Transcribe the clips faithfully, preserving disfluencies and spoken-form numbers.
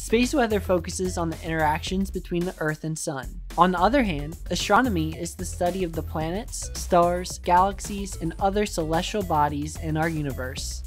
Space weather focuses on the interactions between the Earth and Sun. On the other hand, astronomy is the study of the planets, stars, galaxies, and other celestial bodies in our universe.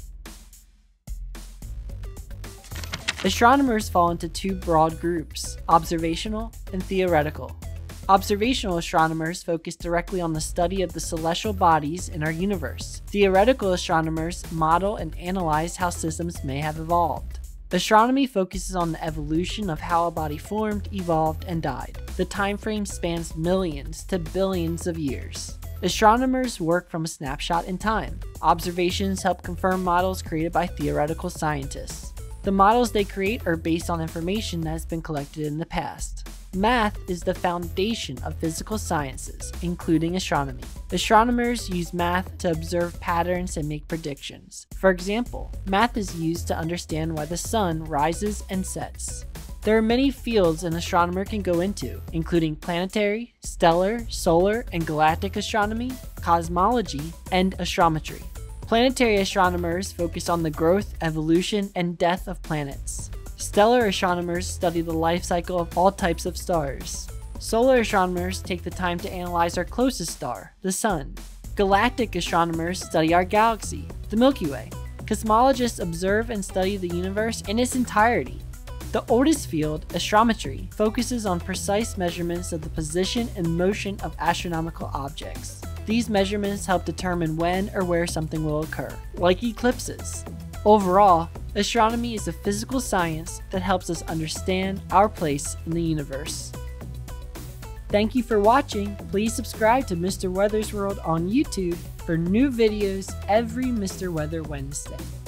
Astronomers fall into two broad groups, observational and theoretical. Observational astronomers focus directly on the study of the celestial bodies in our universe. Theoretical astronomers model and analyze how systems may have evolved. Astronomy focuses on the evolution of how a body formed, evolved, and died. The time frame spans millions to billions of years. Astronomers work from a snapshot in time. Observations help confirm models created by theoretical scientists. The models they create are based on information that has been collected in the past. Math is the foundation of physical sciences, including astronomy. Astronomers use math to observe patterns and make predictions. For example, math is used to understand why the sun rises and sets. There are many fields an astronomer can go into, including planetary, stellar, solar, and galactic astronomy, cosmology, and astrometry. Planetary astronomers focus on the growth, evolution, and death of planets. Stellar astronomers study the life cycle of all types of stars. Solar astronomers take the time to analyze our closest star, the Sun. Galactic astronomers study our galaxy, the Milky Way. Cosmologists observe and study the universe in its entirety. The oldest field, astrometry, focuses on precise measurements of the position and motion of astronomical objects. These measurements help determine when or where something will occur, like eclipses. Overall, astronomy is a physical science that helps us understand our place in the universe. Thank you for watching. Please subscribe to Mister Weather's World on YouTube for new videos every Mister Weather Wednesday.